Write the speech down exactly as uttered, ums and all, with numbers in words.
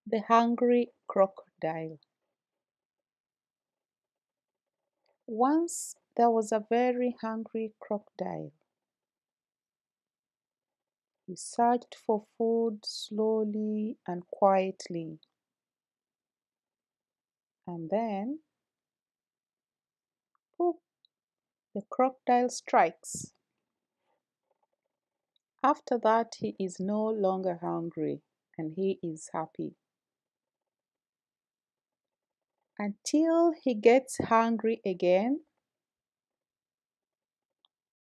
The hungry crocodile. Once there was a very hungry crocodile. He searched for food slowly and quietly. And then, poof, the crocodile strikes. After that, he is no longer hungry and he is happy. Until he gets hungry again